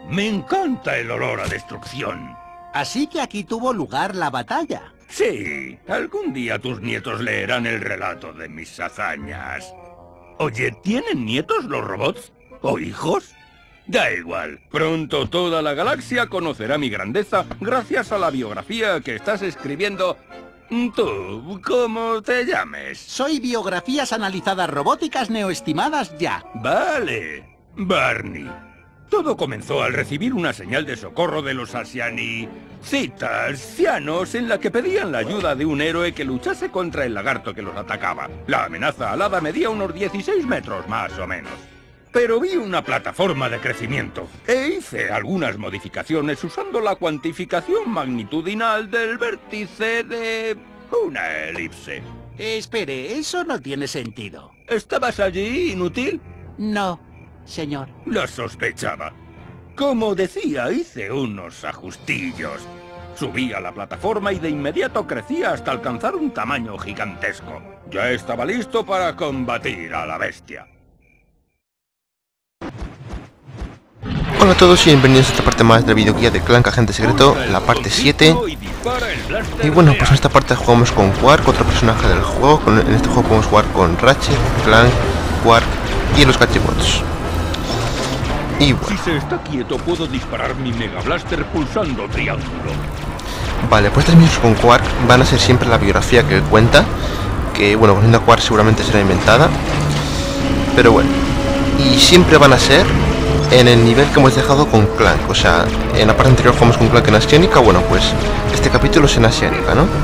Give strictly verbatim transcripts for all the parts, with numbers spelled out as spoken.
Me encanta el olor a destrucción. Así que aquí tuvo lugar la batalla. Sí, algún día tus nietos leerán el relato de mis hazañas. Oye, ¿tienen nietos los robots? ¿O hijos? Da igual, pronto toda la galaxia conocerá mi grandeza gracias a la biografía que estás escribiendo. Tú, ¿cómo te llames? Soy Biografías Analizadas Robóticas Neoestimadas Ya. Vale, Barney. Todo comenzó al recibir una señal de socorro de los Asiani... citas, cianos, en la que pedían la ayuda de un héroe que luchase contra el lagarto que los atacaba. La amenaza alada medía unos dieciséis metros, más o menos. Pero vi una plataforma de crecimiento e hice algunas modificaciones usando la cuantificación magnitudinal del vértice de una elipse. Espere, eso no tiene sentido. ¿Estabas allí, inútil? No, señor. Lo sospechaba. Como decía, hice unos ajustillos. Subí a la plataforma y de inmediato crecía hasta alcanzar un tamaño gigantesco. Ya estaba listo para combatir a la bestia. Hola a todos y bienvenidos a esta parte más del videoguía de Clank Agente Secreto, la parte siete. Y bueno, pues en esta parte jugamos con Qwark, otro personaje del juego. En este juego podemos jugar con Ratchet, Clank, Qwark y los Cachibots. Y bueno. Si se está quieto, puedo disparar mi Mega Blaster pulsando triángulo. Vale, pues estas misiones con Qwark van a ser siempre la biografía que él cuenta. Que bueno, conociendo a Qwark seguramente será inventada. Pero bueno. Y siempre van a ser en el nivel que hemos dejado con Clank. O sea, en la parte anterior jugamos con Clank en Asiánica. Bueno, pues este capítulo es en Asiánica, ¿no?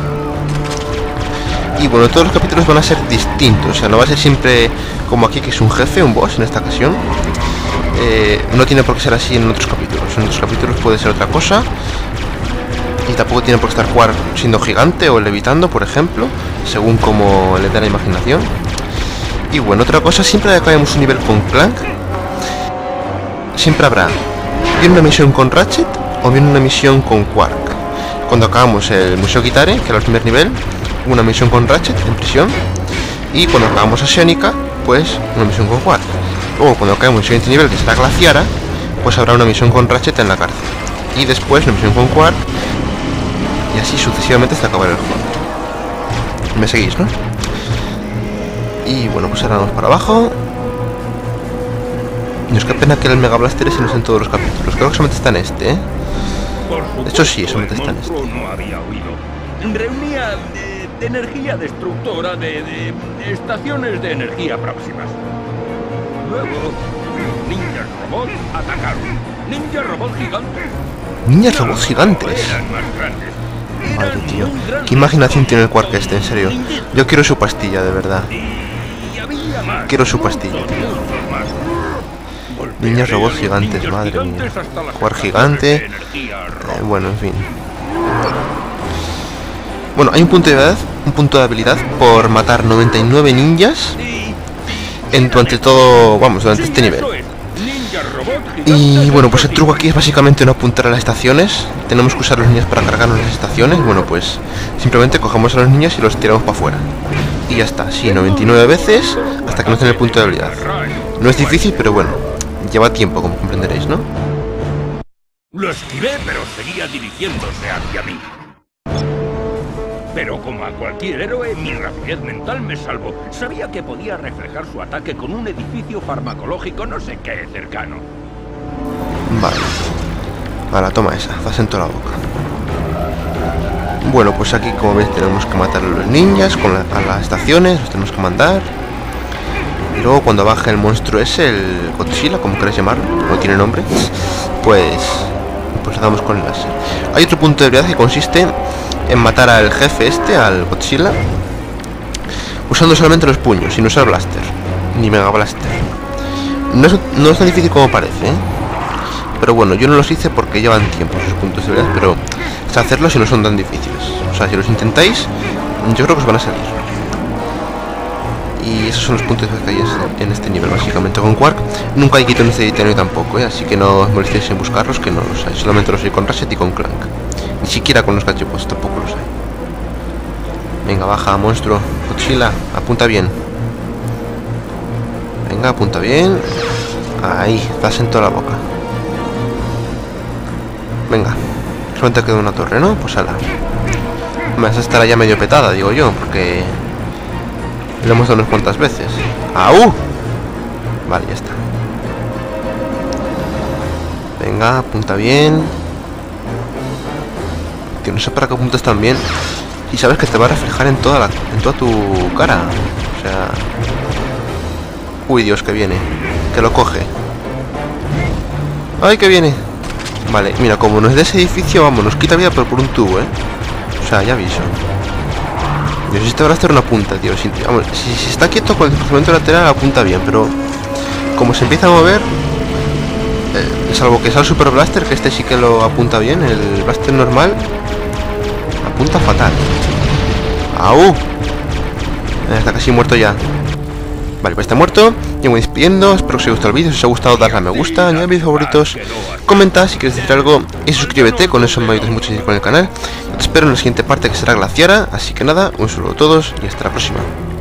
Y bueno, todos los capítulos van a ser distintos. O sea, no va a ser siempre como aquí, que es un jefe, un boss en esta ocasión. Eh, no tiene por qué ser así en otros capítulos. En otros capítulos puede ser otra cosa. Y tampoco tiene por qué estar Qwark siendo gigante o levitando, por ejemplo, según como le da la imaginación. Y bueno, otra cosa, siempre que acabemos un nivel con Clank, siempre habrá bien una misión con Ratchet o bien una misión con Qwark. Cuando acabamos el Museo Kitare, que era el primer nivel, una misión con Ratchet en prisión. Y cuando acabamos Asiánica, pues una misión con Qwark. Luego cuando acabemos el siguiente nivel, que será Glaciara, pues habrá una misión con Ratchet en la cárcel. Y después una misión con Qwark. Y así sucesivamente hasta acabar el juego. ¿Me seguís, no? Y bueno, pues ahora vamos para abajo. Y es que pena que el Mega Blaster ese no está en todos los capítulos. Creo que solamente está en este, ¿eh? De hecho sí, solamente está en este. No había oído. Reunía de, de energía destructora de, de estaciones de energía próximas. Luego, ninjas robots atacaron. Ninjas robots gigantes. Ninjas robots gigantes. Eran más grandes. Madre, tío. Qué imaginación tiene el Qwark este, en serio. Yo quiero su pastilla, de verdad. Quiero su pastilla, tío. Niños robots gigantes, madre mía. Qwark gigante. Eh, bueno, en fin. Bueno, hay un punto de habilidad, un punto de habilidad por matar noventa y nueve ninjas en durante todo, vamos, durante este nivel. Y bueno, pues el truco aquí es básicamente no apuntar a las estaciones. Tenemos que usar los niños para cargarnos las estaciones. Bueno, pues simplemente cogemos a los niños y los tiramos para afuera. Y ya está, sí, noventa y nueve veces hasta que no estén el punto de habilidad. No es difícil, pero bueno, lleva tiempo, como comprenderéis, ¿no? Lo esquivé, pero seguía dirigiéndose hacia mí. Pero como a cualquier héroe, mi rapidez mental me salvó. Sabía que podía reflejar su ataque con un edificio farmacológico no sé qué cercano. Vale. Ahora toma esa, vas en toda la boca. Bueno, pues aquí como veis tenemos que matar a los ninjas con la, a las estaciones, los tenemos que mandar. Y luego cuando baje el monstruo ese, el Godzilla, como queráis llamarlo, no tiene nombre, pues, pues le damos con el láser. Hay otro punto de habilidad que consiste en matar al jefe este, al Godzilla, usando solamente los puños, sin usar blaster, ni Mega Blaster. No es, no es tan difícil como parece, ¿eh? Pero bueno, yo no los hice porque llevan tiempo sus puntos de habilidad, pero es hacerlos y no son tan difíciles. O sea, si los intentáis, yo creo que os van a salir. Y esos son los puntos que hay en este nivel, básicamente. Con Qwark nunca hay quitones de titanio tampoco, ¿eh? Así que no os molestéis en buscarlos, que no los hay. Solamente los hay con Ratchet y con Clank. Ni siquiera con los Cachibots tampoco los hay. Venga, baja, monstruo. Godzilla, apunta bien. Venga, apunta bien. Ahí, das en toda la boca. Venga. Solamente queda una torre, ¿no? Pues ala. Me vas a estar ya medio petada, digo yo, porque... lo hemos dado unas cuantas veces. ¡Au! Vale, ya está. Venga, apunta bien. Tío, no sé para qué apuntas tan bien. Y sabes que te va a reflejar en toda la, en toda tu cara. O sea... Uy, Dios, que viene. Que lo coge. ¡Ay, que viene! Vale, mira, como no es de ese edificio, vamos, nos quita vida pero por un tubo, ¿eh? O sea, ya aviso. Yo sé si te va a hacer una punta, tío. Si, vamos, si, si está quieto con el desplazamiento lateral, apunta bien, pero... como se empieza a mover... Eh, salvo que sea el Super Blaster, que este sí que lo apunta bien, el Blaster normal... apunta fatal. ¡Au! Eh, está casi muerto ya. Vale, pues está muerto. Yo me voy despidiendo. Espero que os haya gustado el vídeo. Si os ha gustado, darle a me gusta, añadir mis favoritos, comenta si quieres decir algo y suscríbete. Con eso me ayudas mucho con el canal. Te espero en la siguiente parte, que será glaciara. Así que nada, un saludo a todos y hasta la próxima.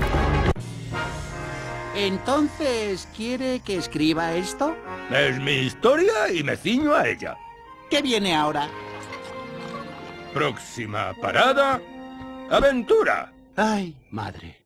Entonces, ¿quiere que escriba esto? Es mi historia y me ciño a ella. ¿Qué viene ahora? Próxima parada... aventura. Ay, madre.